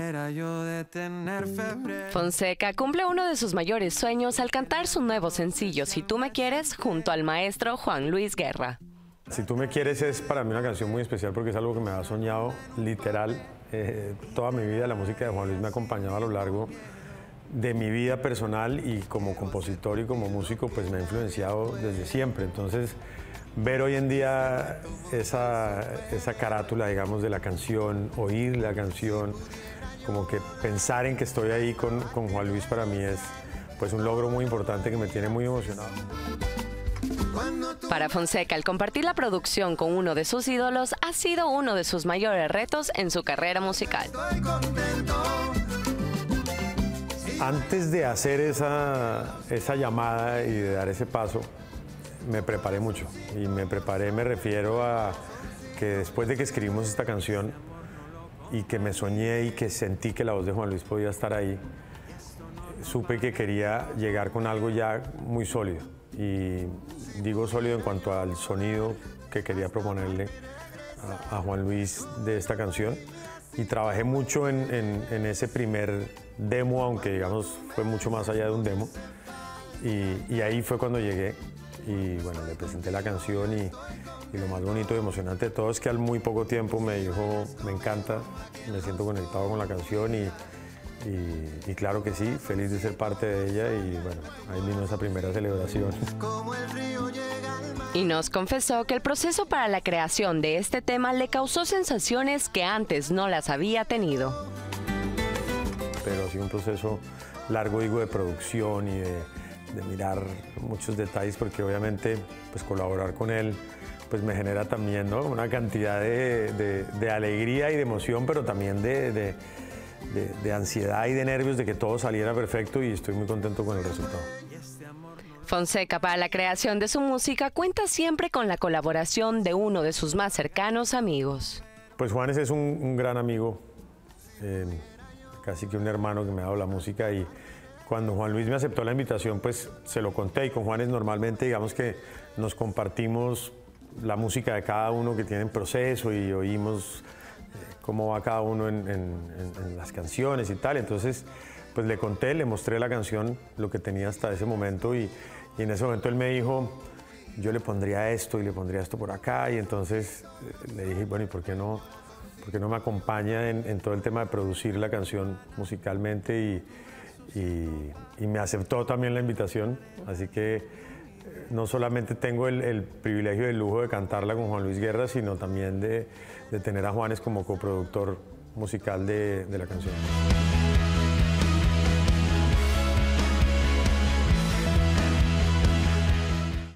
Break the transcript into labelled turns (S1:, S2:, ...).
S1: quisiera yo de tener febrero.
S2: Fonseca cumple uno de sus mayores sueños al cantar su nuevo sencillo Si tú me quieres junto al maestro Juan Luis Guerra.
S3: Si tú me quieres es para mí una canción muy especial porque es algo que me ha soñado literal toda mi vida. La música de Juan Luis me ha acompañado a lo largo de mi vida personal y como compositor y como músico pues me ha influenciado desde siempre. Entonces ver hoy en día esa carátula, digamos, de la canción, oír la canción, como que pensar en que estoy ahí con Juan Luis para mí es pues un logro muy importante que me tiene muy emocionado.
S2: Para Fonseca, el compartir la producción con uno de sus ídolos ha sido uno de sus mayores retos en su carrera musical.
S3: Antes de hacer esa llamada y de dar ese paso, me preparé mucho. Y me preparé, me refiero a que después de que escribimos esta canción y que me soñé y que sentí que la voz de Juan Luis podía estar ahí, supe que quería llegar con algo ya muy sólido. Y digo sólido en cuanto al sonido que quería proponerle a Juan Luis de esta canción. Y trabajé mucho en ese primer demo, aunque digamos fue mucho más allá de un demo. Y ahí fue cuando llegué y bueno, le presenté la canción y lo más bonito y emocionante de todo es que al muy poco tiempo me dijo, me encanta, me siento conectado con la canción y claro que sí, feliz de ser parte de ella y bueno, ahí vino esa primera celebración.
S2: Y nos confesó que el proceso para la creación de este tema le causó sensaciones que antes no las había tenido.
S3: Pero ha sido un proceso largo, digo, de producción y de mirar muchos detalles porque obviamente pues colaborar con él pues me genera también, ¿no?, una cantidad de alegría y de emoción, pero también de ansiedad y de nervios de que todo saliera perfecto y estoy muy contento con el resultado.
S2: Fonseca, para la creación de su música, cuenta siempre con la colaboración de uno de sus más cercanos amigos.
S3: Pues Juanes es un gran amigo, casi que un hermano que me ha dado la música y cuando Juan Luis me aceptó la invitación, pues se lo conté y con Juanes normalmente digamos que nos compartimos la música de cada uno que tiene en proceso y oímos cómo va cada uno en las canciones y tal. Entonces, pues le conté, le mostré la canción, lo que tenía hasta ese momento y en ese momento él me dijo, yo le pondría esto y le pondría esto por acá y entonces le dije, bueno, ¿y por qué no me acompaña en todo el tema de producir la canción musicalmente? Y me aceptó también la invitación, así que no solamente tengo el privilegio y el lujo de cantarla con Juan Luis Guerra, sino también de tener a Juanes como coproductor musical de la canción.